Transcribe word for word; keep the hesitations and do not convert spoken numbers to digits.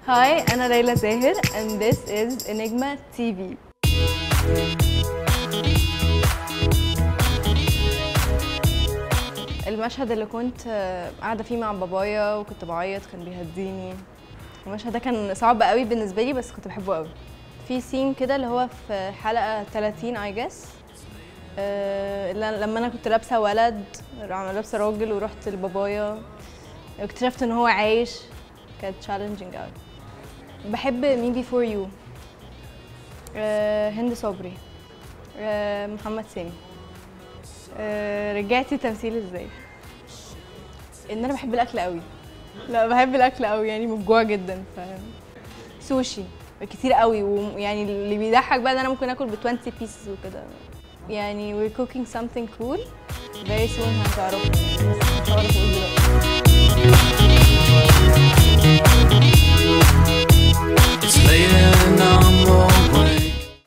Hi, أنا ليلى زاهر and this is eniGma تي في. المشهد اللي كنت قاعدة فيه مع بابايا وكنت بعيط كان بيهديني. المشهد ده كان صعب قوي بالنسبة لي بس كنت بحبه قوي. في سين كده اللي هو في حلقة ثلاثين I guess أه لما أنا كنت لابسة ولد لابسة راجل ورحت لبابايا اكتشفت إن هو عايش، كانت challenging قوي. بحب مين بيفور يو، أه هند صبري، أه محمد سامي. أه رجعتي تمثيل ازاي؟ ان انا بحب الاكل قوي. لا بحب الاكل قوي يعني مفجوعه جدا. ف سوشي كتير قوي، ويعني اللي بيضحك بقى ان انا ممكن اكل ب عشرين pieces وكده. يعني we're cooking something cool very soon هتعرفوا. هعرف اقول دلوقتي.